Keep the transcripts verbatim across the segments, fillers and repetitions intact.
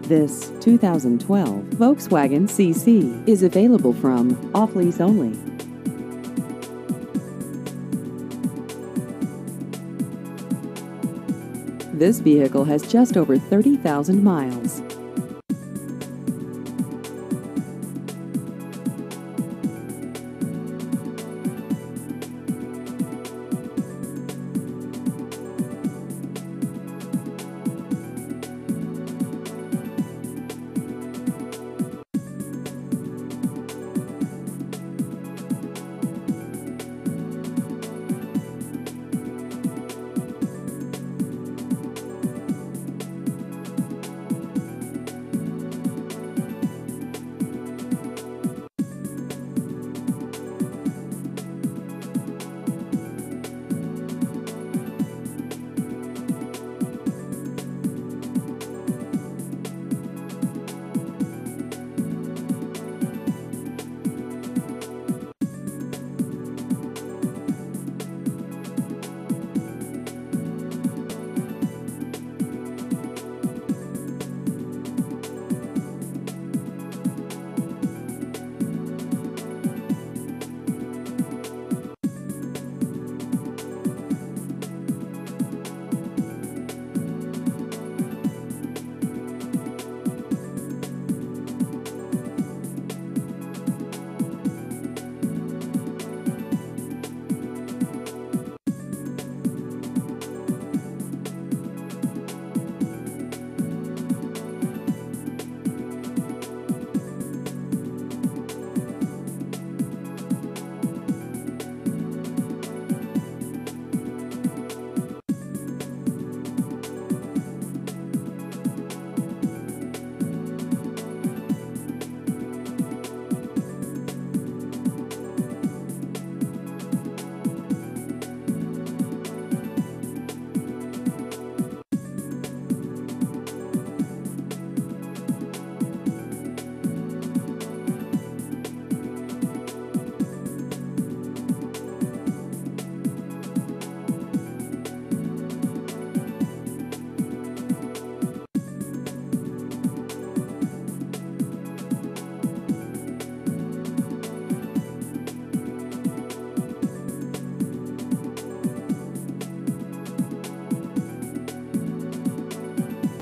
This two thousand twelve Volkswagen C C is available from off-lease only. This vehicle has just over thirty thousand miles.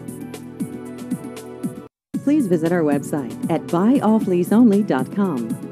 Please visit our website at buy off lease only dot com.